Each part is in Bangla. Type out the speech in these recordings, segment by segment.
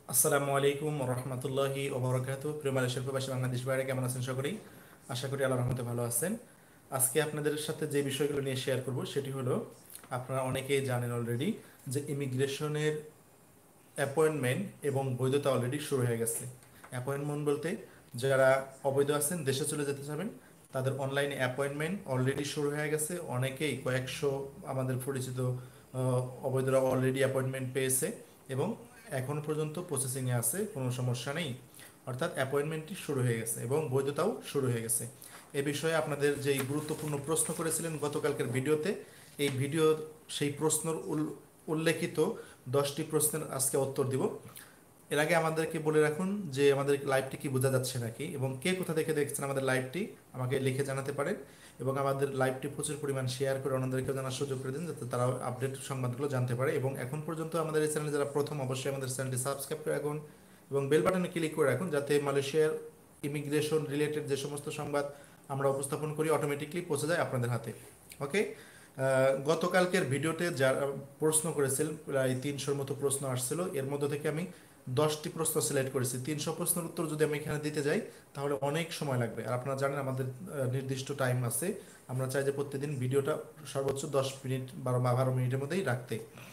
আসসালামু আলাইকুম রহমতুল্লাহি ওবরাকাতুহু। প্রিয় মালয়েশিয়ার প্রবাসী বাংলাদেশ বাইরে কেমন আছেন সকলেই? আশা করি আল্লাহর রহমতে ভালো আছেন। আজকে আপনাদের সাথে যে বিষয়গুলো নিয়ে শেয়ার করব সেটি হলো, আপনারা অনেকেই জানেন অলরেডি যে ইমিগ্রেশনের অ্যাপয়েন্টমেন্ট এবং বৈধতা অলরেডি শুরু হয়ে গেছে। অ্যাপয়েন্টমেন্ট বলতে, যারা অবৈধ আছেন দেশে চলে যেতে চাবেন তাদের অনলাইনে অ্যাপয়েন্টমেন্ট অলরেডি শুরু হয়ে গেছে। অনেকেই কয়েকশো আমাদের পরিচিত অবৈধরা অলরেডি অ্যাপয়েন্টমেন্ট পেয়েছে এবং এখন পর্যন্ত প্রসেসিংয়ে আছে, কোনো সমস্যা নেই। অর্থাৎ অ্যাপয়েন্টমেন্টটি শুরু হয়ে গেছে এবং বৈধতাও শুরু হয়ে গেছে। এ বিষয়ে আপনাদের যেই গুরুত্বপূর্ণ প্রশ্ন করেছিলেন গতকালকের ভিডিওতে, এই ভিডিওর সেই প্রশ্নর উল্লেখিত 10টি প্রশ্নের আজকে উত্তর দিব। এর আগে আমাদেরকে বলে রাখুন যে আমাদের লাইভটি কি বোঝা যাচ্ছে নাকি, এবং কে কোথা থেকে দেখছেন আমাদের লাইভটি আমাকে লিখে জানাতে পারেন। এবং আমাদের লাইভটি প্রচুর পরিমাণ শেয়ার করে অন্যদেরকেও জানার সুযোগ করে দিন, যাতে তারা আপডেট সংবাদগুলো জানতে পারে। এবং এখন পর্যন্ত আমাদের এই চ্যানেলে যারা প্রথম, অবশ্যই আমাদের চ্যানেলটি সাবস্ক্রাইব করে রাখুন এবং বেল বাটনে ক্লিক করে রাখুন, যাতে মালয়েশিয়ার ইমিগ্রেশন রিলেটেড যে সমস্ত সংবাদ আমরা উপস্থাপন করি অটোমেটিকলি পৌঁছে যায় আপনাদের হাতে। ওকে। গতকালকের ভিডিওতে যারা প্রশ্ন করেছিল, প্রায় 300-র মতো প্রশ্ন আসছিল। এর মধ্যে থেকে আমি 10টি প্রশ্ন সিলেক্ট করেছি। 300 প্রশ্নের উত্তর যদি আমি এখানে দিতে যাই তাহলে অনেক সময় লাগবে, আর আপনারা জানেন আমাদের নির্দিষ্ট টাইম আছে। আমরা চাই যে প্রত্যেকদিন ভিডিওটা সর্বোচ্চ 10 মিনিট, 12 মিনিটের মধ্যেই রাখতে।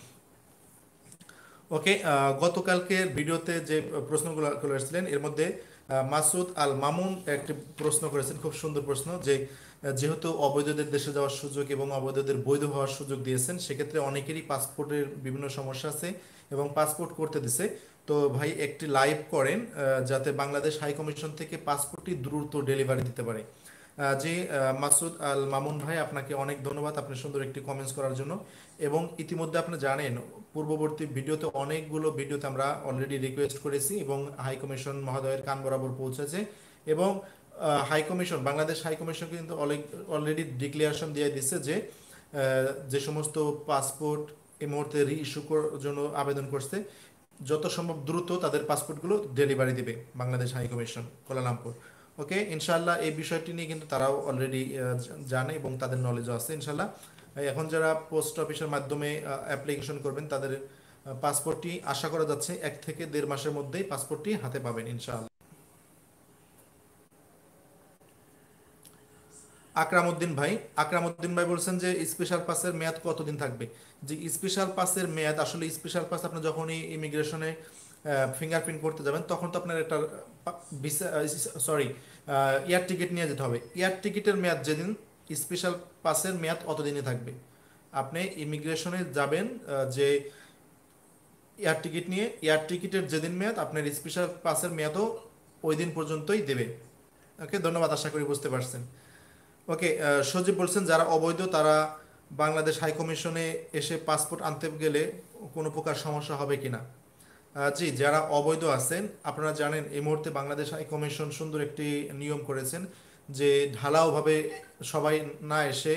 ওকে। গতকালকের ভিডিওতে যে প্রশ্নগুলো করেছিলেন এর মধ্যে মাসুদ আল মামুন একটি প্রশ্ন করেছেন, খুব সুন্দর প্রশ্ন, যে যেহেতু অবৈধদের দেশে যাওয়ার সুযোগ এবং অবৈধদের বৈধ হওয়ার সুযোগ দিয়েছেন, সেক্ষেত্রে অনেকেরই পাসপোর্টের বিভিন্ন সমস্যা আছে এবং পাসপোর্ট করতে দিছে। তো ভাই একটি লাইভ করেন, যাতে বাংলাদেশ হাই কমিশন থেকে পাসপোর্টটি দ্রুত ডেলিভারি দিতে পারে। জি, মাসুদ আল মামুন ভাই, আপনাকে অনেক ধন্যবাদ আপনি সুন্দর একটি কমেন্টস করার জন্য। এবং ইতিমধ্যে আপনি জানেন পূর্ববর্তী ভিডিওতে অনেকগুলো ভিডিওতে আমরা অলরেডি রিকোয়েস্ট করেছি এবং হাই কমিশন মহোদয়ের কান বরাবর পৌঁছেছে। এবং high commission, Bangladesh high commission কিন্তু অলরেডি ডিক্লারেশন দিয়ে দিচ্ছে যে যে সমস্ত পাসপোর্ট এই মুহূর্তে রি ইস্যু জন্য আবেদন করছে, যত সম্ভব দ্রুত তাদের পাসপোর্টগুলো ডেলিভারি দিবে Bangladesh high commission Kuala Lumpur. Okay, ইনশাল্লাহ এই বিষয়টি নিয়ে কিন্তু তারাও অলরেডি জানে এবং তাদের নলেজও আছে ইনশাল্লাহ। এখন যারা পোস্ট অফিসের মাধ্যমে অ্যাপ্লিকেশন করবেন তাদের পাসপোর্টটি আশা করা যাচ্ছে 1 থেকে 1.5 মাসের মধ্যেই পাসপোর্টটি হাতে পাবেন ইনশাআল্লাহ। আকরামউদ্দিন ভাই বলছেন যে স্পেশাল পাসের মেয়াদ কতদিন থাকবে। যে স্পেশাল পাসের মেয়াদ, আসলে স্পেশাল পাস আপনি যখনই ইমিগ্রেশনে ফিঙ্গারপ্রিন্ট করতে যাবেন তখন তো আপনার একটা ভিসা, সরি, এয়ার টিকিট নিয়ে যেতে হবে। এয়ার টিকিটের মেয়াদ যেদিন, স্পেশাল পাসের মেয়াদ অতদিনই থাকবে। আপনি ইমিগ্রেশনে যাবেন, যে এয়ার টিকিট নিয়ে, এয়ার টিকিটের যেদিন মেয়াদ আপনার স্পেশাল পাসের মেয়াদও ওই দিন পর্যন্তই দেবে। ওকে, ধন্যবাদ, আশা করি বুঝতে পারছেন। ওকে। সজীব বলছেন যারা অবৈধ তারা বাংলাদেশ হাই কমিশনে এসে পাসপোর্ট আনতে গেলে কোনো প্রকার সমস্যা হবে কিনা। জি, যারা অবৈধ আছেন আপনারা জানেন এই মুহূর্তে বাংলাদেশ হাই কমিশন সুন্দর একটি নিয়ম করেছেন, যে ঢালাওভাবে সবাই না এসে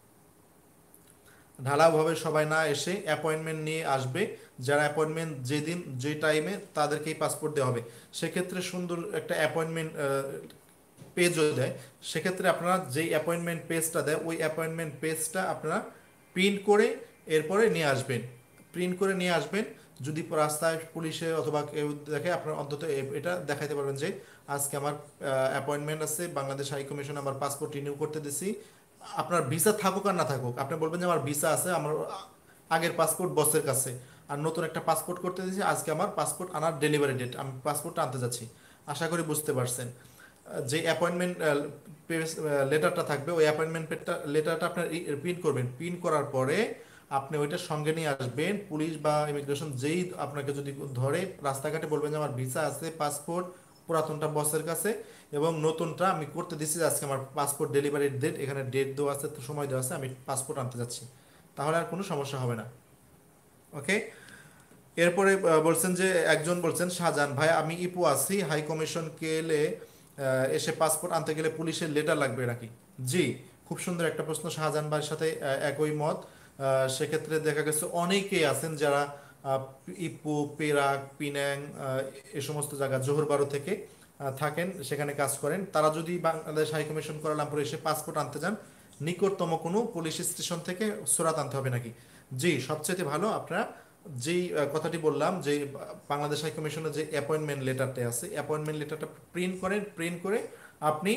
অ্যাপয়েন্টমেন্ট নিয়ে আসবে। যারা অ্যাপয়েন্টমেন্ট যেদিন যে টাইমে তাদেরকেই পাসপোর্ট দেওয়া হবে। সেক্ষেত্রে সুন্দর একটা অ্যাপয়েন্টমেন্ট পেজও দেয়। সেক্ষেত্রে আপনারা যেই অ্যাপয়েন্টমেন্ট পেজটা দেয় ওই অ্যাপয়েন্টমেন্ট পেজটা আপনারা প্রিন্ট করে এরপরে নিয়ে আসবেন। প্রিন্ট করে নিয়ে আসবেন। যদি রাস্তায় পুলিশে অথবা কেউ দেখে, আপনার অন্তত এটা দেখাইতে পারবেন যে আজকে আমার অ্যাপয়েন্টমেন্ট আছে, বাংলাদেশ হাই কমিশন আমার পাসপোর্ট রিনিউ করতে দিছি। আপনার ভিসা থাকুক আর না থাকুক, আপনি বলবেন যে আমার ভিসা আছে, আমার আগের পাসপোর্ট বসের কাছে, আর নতুন একটা পাসপোর্ট করতে দিয়েছি, আজকে আমার পাসপোর্ট আনার ডেলিভারি ডেট, আমি পাসপোর্টটা আনতে যাচ্ছি। আশা করি বুঝতে পারছেন। যে অ্যাপয়েন্টমেন্ট লেটারটা থাকবে ওই অ্যাপয়েন্টমেন্ট লেটারটা আপনার প্রিন্ট করবেন। প্রিন্ট করার পরে আপনি ওইটা সঙ্গে নিয়ে আসবেন। পুলিশ বা ইমিগ্রেশন যেই আপনাকে যদি ধরে রাস্তাঘাটে, বলবেন যে আমার ভিসা আছে, পাসপোর্ট পুরাতনটা বসের কাছে এবং নতুনটা আমি করতে দিচ্ছি, আজকে আমার পাসপোর্ট ডেলিভারির ডেট, এখানে ডেট দেওয়া আছে, সময় দেওয়া আছে, আমি পাসপোর্ট আনতে যাচ্ছি। তাহলে আর কোনো সমস্যা হবে না। ওকে। এরপরে বলছেন যে একজন বলছেন, শাহজাহান ভাই আমি ইপু আছি, হাই কমিশন গেলে এসে পাসপোর্ট আনতে গেলে পুলিশের লেটার লাগবে নাকি। জি, খুব সুন্দর একটা প্রশ্ন। শাহজাহান ভাইয়ের সাথে একই মত। সেক্ষেত্রে দেখা গেছে অনেকেই আছেন যারা ইপু, পেরাক, পিনাং, এ সমস্ত জায়গা জোহরবারু থেকে থাকেন, সেখানে কাজ করেন। তারা যদি বাংলাদেশ হাই কমিশন কুয়ালালামপুরে এসে পাসপোর্ট আনতে যান, নিকটতম কোনো পুলিশ স্টেশন থেকে সুরাত আনতে হবে নাকি। জি, সবচেয়ে ভালো আপনারা যেই কথাটি বললাম যে বাংলাদেশ হাই কমিশনের যে অ্যাপয়েন্টমেন্ট লেটারটা আছে, অ্যাপয়েন্টমেন্ট লেটারটা প্রিন্ট করেন, প্রিন্ট করে আপনি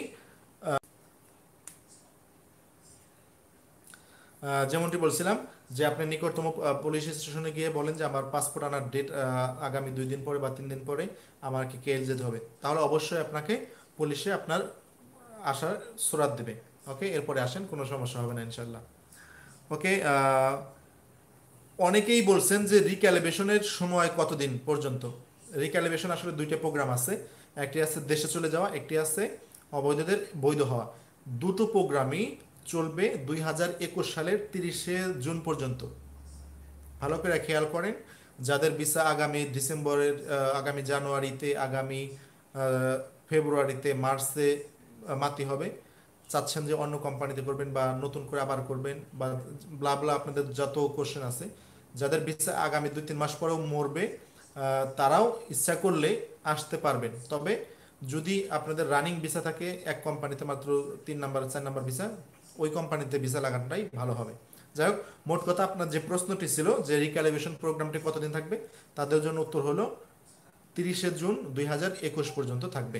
যেমনটি বলছিলাম যে আপনি নিকটতম পুলিশ স্টেশনে গিয়ে বলেন যে আমার পাসপোর্ট আনার ডেট আগামী 2 দিন পরে বা 3 দিন পরে আমাকে কেএল যেতে হবে, তাহলে অবশ্যই আপনাকে পুলিশে আপনার আসার সুরাত দেবে। ওকে, এরপরে আসেন, কোনো সমস্যা হবে না ইনশাল্লাহ। ওকে, অনেকেই বলছেন যে রিক্যালিব্রেশনের সময় কতদিন পর্যন্ত। রিক্যালিব্রেশন আসলে দুইটা প্রোগ্রাম আছে, একটি আছে দেশে চলে যাওয়া, একটি আছে অবৈধদের বৈধ হওয়া। দুটো প্রোগ্রামই চলবে 2021 সালের 30শে জুন পর্যন্ত। ভালো করে খেয়াল করেন, যাদের ভিসা আগামী ডিসেম্বরের আগামী জানুয়ারিতে, আগামী ফেব্রুয়ারিতে, মার্চে মাতি হবে, চাচ্ছেন যে অন্য কোম্পানিতে করবেন বা নতুন করে আবার করবেন বা ব্লা ব্লা আপনাদের যত কোশ্চেন আছে, যাদের ভিসা আগামী 2-3 মাস পরেও মরবে, তারাও ইচ্ছা করলে আসতে পারবেন। তবে যদি আপনাদের রানিং ভিসা থাকে এক কোম্পানিতে মাত্র 3 নাম্বার 4 নাম্বার ভিসা, ওই কোম্পানিতে ভিসা লাগানোটাই ভালো হবে। যাই হোক, মোট কথা আপনার যে প্রশ্নটি ছিল যে রিক্যালিব্রেশন প্রোগ্রামটি কতদিন থাকবে, তাদের জন্য উত্তর হলো 30শে জুন 2021 পর্যন্ত থাকবে।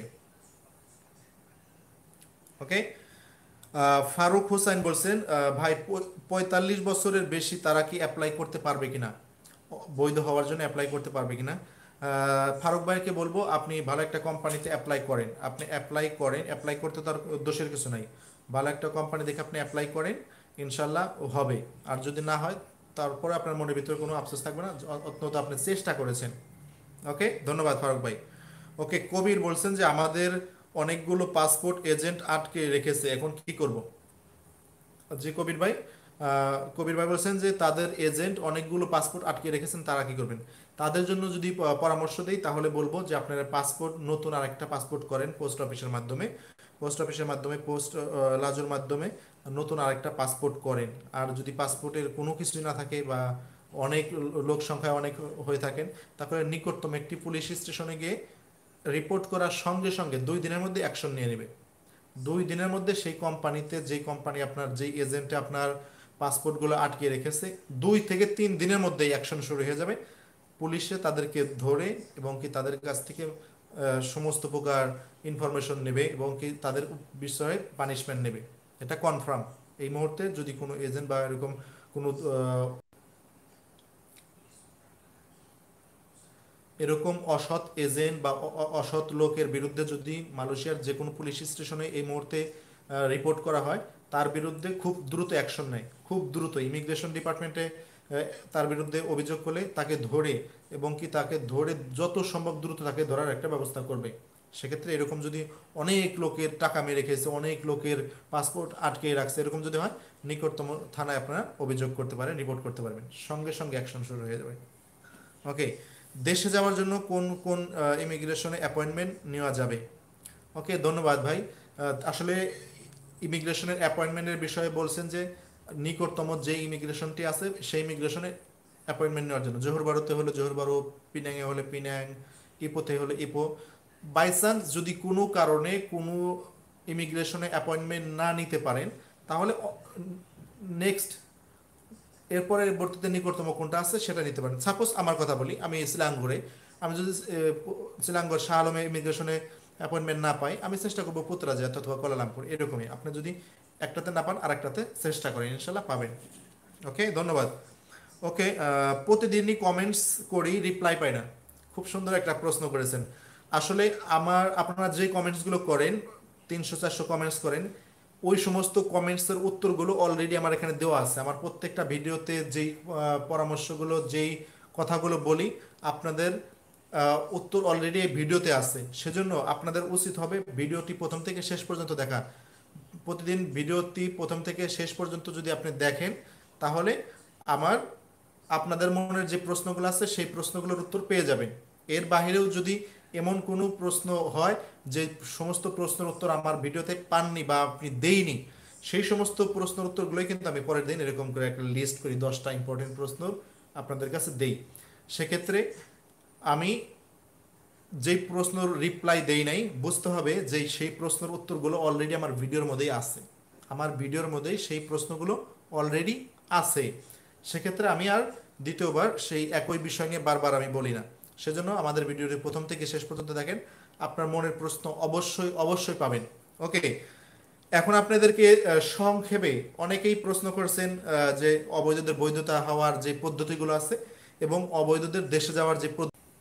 ওকে, ফারুক হোসেন বলছেন ভাই 45 বছরের বেশি তারা কি অ্যাপ্লাই করতে পারবে কিনা, বৈধ হওয়ার জন্য অ্যাপ্লাই করতে পারবে কিনা। ফারুক ভাইকে বলবো আপনি ভালো একটা কোম্পানিতে অ্যাপ্লাই করেন, আপনি অ্যাপ্লাই করেন, অ্যাপ্লাই করতে তার দোষের কিছু নাই। ভালো একটা কোম্পানি দেখে আপনি অ্যাপ্লাই করেন, ইনশাল্লাহ হবে। আর যদি না হয়, তারপরে আপনার মনের ভিতরে কোনো আফসোস থাকবে না, অন্তত আপনি চেষ্টা করেছেন। ওকে, ধন্যবাদ ফারুক ভাই। ওকে, কবির বলছেন যে আমাদের অনেকগুলো পাসপোর্ট এজেন্ট আটকে রেখেছে, এখন কি করব। জি কবির ভাই, কবির ভাই বলছেন যে তাদের এজেন্ট অনেকগুলো পাসপোর্ট আটকে রেখেছেন, তারা কি করবেন। তাদের জন্য যদি পরামর্শ দেই, তাহলে বলবো যে আপনারা পাসপোর্ট, নতুন আরেকটা পাসপোর্ট করেন পোস্ট অফিসের মাধ্যমে, পোস্ট অফিসের মাধ্যমে, পোস্ট লাজুর মাধ্যমে নতুন আরেকটা পাসপোর্ট করেন। আর যদি পাসপোর্টের কোনো কিছুই না থাকে বা অনেক লোক সংখ্যা অনেক হয়ে থাকেন, তারপরে নিকটতম একটি পুলিশ স্টেশনে গিয়ে রিপোর্ট করার সঙ্গে সঙ্গে 2 দিনের মধ্যে অ্যাকশন নিয়ে নেবে। 2 দিনের মধ্যে সেই কোম্পানিতে, যেই কোম্পানি আপনার, যেই এজেন্টে আপনার পাসপোর্টগুলো আটকে রেখেছে, 2 থেকে 3 দিনের মধ্যেই অ্যাকশন শুরু হয়ে যাবে। পুলিশে তাদেরকে ধরে এবং কি তাদের কাছ থেকে সমস্ত প্রকার ইনফরমেশন নেবে এবং কি তাদের বিষয়ে পানিশমেন্ট নেবে। এটা কনফার্ম। এই মুহূর্তে যদি কোনো এজেন্ট বা এরকম কোনো এরকম অসৎ এজেন্ট বা অসৎ লোকের বিরুদ্ধে যদি মালয়েশিয়ার যে কোনো পুলিশ স্টেশনে এই মুহূর্তে রিপোর্ট করা হয়, তার বিরুদ্ধে খুব দ্রুত অ্যাকশন নেয়, খুব দ্রুত ইমিগ্রেশন ডিপার্টমেন্টে তার বিরুদ্ধে অভিযোগ করলে তাকে ধরে এবং কি তাকে ধরে যত সম্ভব দ্রুত তাকে ধরার একটা ব্যবস্থা করবে। সেক্ষেত্রে এরকম যদি অনেক লোকের টাকা মেরে খেয়েছে, অনেক লোকের পাসপোর্ট আটকে রাখছে, এরকম যদি হয়, নিকটতম থানায় আপনারা অভিযোগ করতে পারেন, রিপোর্ট করতে পারবেন, সঙ্গে সঙ্গে অ্যাকশন শুরু হয়ে যাবে। ওকে, দেশে যাওয়ার জন্য কোন কোন ইমিগ্রেশনে অ্যাপয়েন্টমেন্ট নেওয়া যাবে। ওকে, ধন্যবাদ ভাই। আসলে ইমিগ্রেশনের অ্যাপয়েন্টমেন্টের বিষয়ে বলছেন যে নিকটতম যে ইমিগ্রেশনটি আছে সেই ইমিগ্রেশনে অ্যাপয়েন্টমেন্ট নেওয়ার জন্য, জোহর বারোতে হলে জোহর বারো, পিনাংয়ে হলে পিনাং, ইপোতে হলে ইপো। বাই চান্স যদি কোনো কারণে কোনো ইমিগ্রেশনে অ্যাপয়েন্টমেন্ট না নিতে পারেন, তাহলে নেক্সট এর পরবর্তীতে নিকটতম কোনটা আছে সেটা নিতে পারেন। সাপোজ আমার কথা বলি, আমি সিলাঙ্গরে, আমি যদি সিলাঙ্গর শাহ আলমে ইমিগ্রেশনে অ্যাপয়েন্টমেন্ট না পাই, আমি চেষ্টা করবো পুত্রাজাত অথবা কোয়ালালামপুর, এরকমই। আপনি যদি একটাতে না পান আরেকটাতে চেষ্টা করেন, ইনশাল্লাহ পাবেন। ওকে, ধন্যবাদ। ওকে, প্রতিদিনই কমেন্টস করি, রিপ্লাই পাই না। খুব সুন্দর একটা প্রশ্ন করেছেন। আসলে আপনারা যে কমেন্টসগুলো করেন, 300-400 কমেন্টস করেন, ওই সমস্ত কমেন্টসের উত্তরগুলো অলরেডি আমার এখানে দেওয়া আছে। আমার প্রত্যেকটা ভিডিওতে যেই পরামর্শগুলো, যেই কথাগুলো বলি, আপনাদের উত্তর অলরেডি এই ভিডিওতে আছে। সেজন্য আপনাদের উচিত হবে ভিডিওটি প্রথম থেকে শেষ পর্যন্ত দেখা। প্রতিদিন ভিডিওটি প্রথম থেকে শেষ পর্যন্ত যদি আপনি দেখেন, তাহলে আমার আপনাদের মনের যে প্রশ্নগুলো আছে সেই প্রশ্নগুলোর উত্তর পেয়ে যাবেন। এর বাহিরেও যদি এমন কোনো প্রশ্ন হয় যে সমস্ত প্রশ্নের উত্তর আমার ভিডিওতে পাননি বা আপনি দেইনি, সেই সমস্ত প্রশ্নের উত্তরগুলোই কিন্তু আমি পরের দিন এরকম করে একটা লিস্ট করি, 10টা ইম্পর্টেন্ট প্রশ্ন আপনাদের কাছে দেই। সেক্ষেত্রে আমি যেই প্রশ্নের রিপ্লাই দেই নাই, বুঝতে হবে যে সেই প্রশ্নের উত্তরগুলো অলরেডি আমার ভিডিওর মধ্যেই আছে, আমার ভিডিওর মধ্যেই সেই প্রশ্নগুলো অলরেডি আছে। সেক্ষেত্রে আমি আর দ্বিতীয়বার সেই একই বিষয় নিয়ে বারবার আমি বলি না। সেজন্য আমাদের ভিডিওটি প্রথম থেকে শেষ পর্যন্ত দেখেন, আপনার মনের প্রশ্ন অবশ্যই অবশ্যই পাবেন। ওকে, এখন আপনাদেরকে সংক্ষেপে অনেকেই প্রশ্ন করছেন যে অবৈধদের বৈধতা হওয়ার যে পদ্ধতিগুলো আছে এবং অবৈধদের দেশে যাওয়ার যে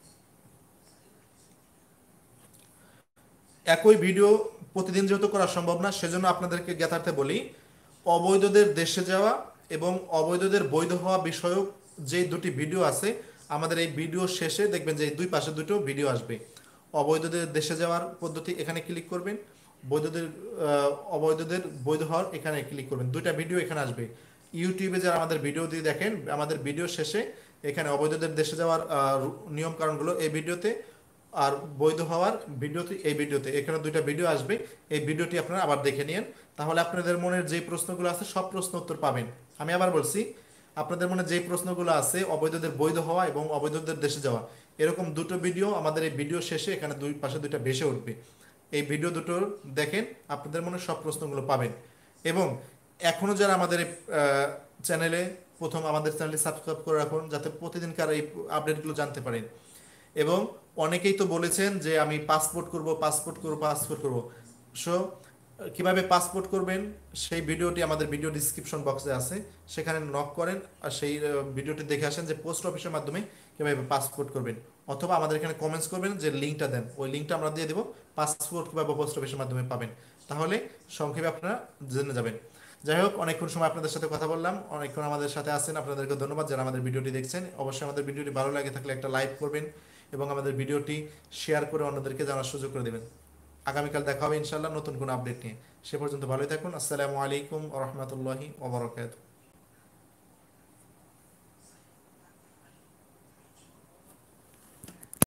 একই ভিডিও প্রতিদিন যেহেতু করা সম্ভব না, সেজন্য আপনাদেরকে জ্ঞাতার্থে বলি, অবৈধদের দেশে যাওয়া এবং অবৈধদের বৈধ হওয়া বিষয়ক যে দুটি ভিডিও আছে, আমাদের এই ভিডিও শেষে দেখবেন যে এই দুই পাশে দুটো ভিডিও আসবে। অবৈধদের দেশে যাওয়ার পদ্ধতি এখানে ক্লিক করবেন, বৈধদের অবৈধদের বৈধ হওয়ার এখানে ক্লিক করবেন, দুইটা ভিডিও এখানে আসবে। ইউটিউবে যারা আমাদের ভিডিও দিয়ে দেখেন, আমাদের ভিডিও শেষে এখানে অবৈধদের দেশে যাওয়ার নিয়ম কারণগুলো এই ভিডিওতে, আর বৈধ হওয়ার ভিডিওতে এই ভিডিওতে, এখানে দুইটা ভিডিও আসবে। এই ভিডিওটি আপনারা আবার দেখে নিন, তাহলে আপনাদের মনের যে প্রশ্নগুলো আছে সব প্রশ্ন উত্তর পাবেন। আমি আবার বলছি, আপনাদের মনে যে প্রশ্নগুলো আছে অবৈধদের বৈধ হওয়া এবং অবৈধদের দেশে যাওয়া, এরকম দুটো ভিডিও আমাদের এই ভিডিও শেষে এখানে দুই পাশে দুইটা ভেসে উঠবে। এই ভিডিও দুটো দেখেন, আপনাদের মনে সব প্রশ্নগুলো পাবেন। এবং এখনও যারা আমাদের চ্যানেলে, প্রথম আমাদের চ্যানেলটি সাবস্ক্রাইব করে রাখুন, যাতে প্রতিদিনকার এই আপডেটগুলো জানতে পারেন। এবং অনেকেই তো বলেছেন যে আমি পাসপোর্ট করব, পাসপোর্ট করব, পাসপোর্ট করব। সো কিভাবে পাসপোর্ট করবেন সেই ভিডিওটি আমাদের ভিডিও ডিসক্রিপশন বক্সে আছে, সেখানে নক করেন আর সেই ভিডিওটি দেখে আসেন যে পোস্ট অফিসের মাধ্যমে কিভাবে পাসপোর্ট করবেন। অথবা আমাদের এখানে কমেন্টস করবেন যে লিঙ্কটা দেন, ওই লিঙ্কটা আমরা দিয়ে দেবো, পাসপোর্ট কিভাবে পোস্ট অফিসের মাধ্যমে পাবেন। তাহলে সংক্ষেপে আপনারা জেনে যাবেন। যাই হোক, অনেকক্ষণ সময় আপনাদের সাথে কথা বললাম, অনেকক্ষণ আমাদের সাথে আছেন, আপনাদেরকে ধন্যবাদ। যারা আমাদের ভিডিওটি দেখছেন, অবশ্যই আমাদের ভিডিওটি ভালো লাগে থাকলে একটা লাইক করবেন এবং আমাদের ভিডিওটি শেয়ার করে অন্যদেরকে জানার সুযোগ করে দেবেন। আগামীকাল দেখা হবে ইনশাল্লাহ নতুন কোনো আপডেট নিয়ে। সে পর্যন্ত ভালোই থাকুন। আসসালামু আলাইকুম ওয়া রাহমাতুল্লাহি ওয়া বারাকাতুহু।